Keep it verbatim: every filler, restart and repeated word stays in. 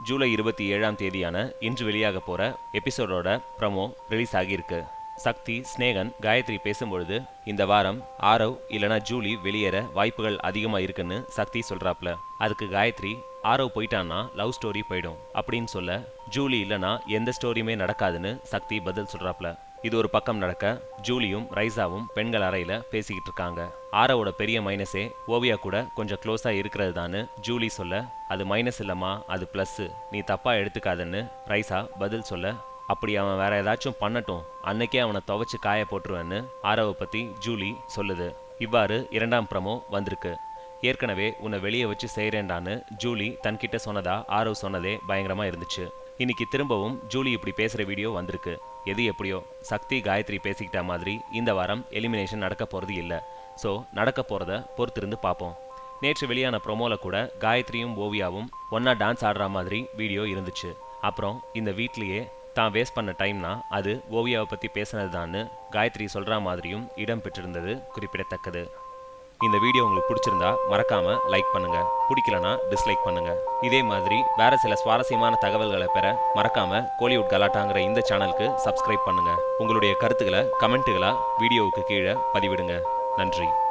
ஜூலை இருபத்தி ஏழாம் தேதியான இன்று வெளியாக போற எபிசோடோட ப்ரமோ ரிலீஸ் ஆகியிருக்கு. சக்தி ஸ்னேகன் காயத்ரி பேசும்பொழுது இந்த வாரம் ஆரவ் இல்லனா ஜூலி வெளியேற வாய்ப்புகள் அதிகமா இருக்குன்னு சக்தி சொல்றாப்ல. அதுக்கு காயத்ரி ஆரவ் போயிட்டான்னா லவ் ஸ்டோரி போயிடும் அப்படின்னு சொல்ல, ஜூலி இல்லனா எந்த ஸ்டோரியுமே நடக்காதுன்னு சக்தி பதில் சொல்றாப்ல. இது ஒரு பக்கம் நடக்க, ஜூலியும் ரைசாவும் பெண்கள் அறையில பேசிக்கிட்டு இருக்காங்க. ஆரவோட பெரிய மைனஸே ஓவியா கூட கொஞ்சம் க்ளோஸா இருக்கிறது தான்னு ஜூலி சொல்ல, அது மைனஸ் இல்லம்மா, அது பிளஸ், நீ தப்பா எடுத்துக்காதன்னு ரைசா பதில் சொல்ல, அப்படி அவன் வேற ஏதாச்சும் பண்ணட்டும், அன்னைக்கே அவனை துவைச்சு காய போட்டுருவேன்னு ஆரவை பத்தி ஜூலி சொல்லுது. இவ்வாறு இரண்டாம் ப்ரமோ வந்திருக்கு. ஏற்கனவே உன்னை வெளியே வச்சு செய்கிறேன்டான்னு ஜூலி தன்கிட்ட சொன்னதா ஆரவ் சொன்னதே பயங்கரமா இருந்துச்சு. இன்னைக்கு திரும்பவும் ஜூலி இப்படி பேசுற வீடியோ வந்திருக்கு. எது எப்படியோ சக்தி காயத்ரி பேசிக்கிட்ட மாதிரி இந்த வாரம் எலிமினேஷன் நடக்க போறது இல்லை. ஸோ நடக்க போறத பொறுத்திருந்து பார்ப்போம். நேற்று வெளியான ப்ரொமோல கூட காயத்ரியும் ஓவியாவும் ஒன்னா டான்ஸ் ஆடுற மாதிரி வீடியோ இருந்துச்சு. அப்புறம் இந்த வீட்லயே தான் வேஸ்ட் பண்ண டைம்னா அது ஓவியாவை பத்தி பேசினது தான்னு காயத்ரி சொல்ற மாதிரியும் இடம் பெற்றிருந்தது குறிப்பிடத்தக்கது. இந்த வீடியோ உங்களுக்கு பிடிச்சிருந்தா மறக்காம லைக் பண்ணுங்க, பிடிக்கலனா டிஸ்லைக் பண்ணுங்க. இதே மாதிரி வேற சில சுவாரஸ்யமான தகவல்களை பெற மறக்காம கோலிவுட் கலாட்டாங்கிற இந்த சேனலுக்கு சப்ஸ்கிரைப் பண்ணுங்க. உங்களுடைய கருத்துக்களை கமெண்ட்டுகளா வீடியோவுக்கு கீழே பதிவிடுங்க. நன்றி.